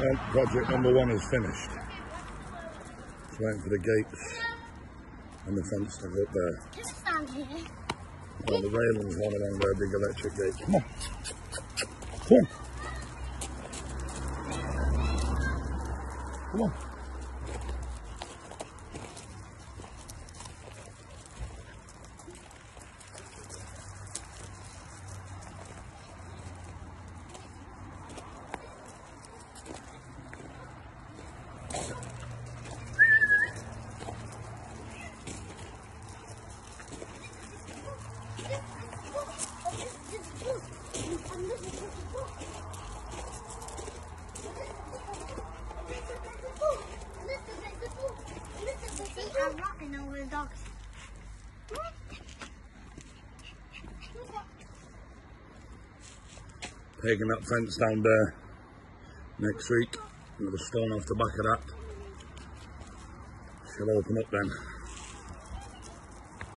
Well, project number 1 is finished. Just waiting for the gates and the fence to go up there. Can I stand here? Well, the railings run along there, big electric gates. Come on. Come on. Come on. I'm rocking over the dogs. Taking that fence down there next week. With a stone off the back of that. She'll open up then.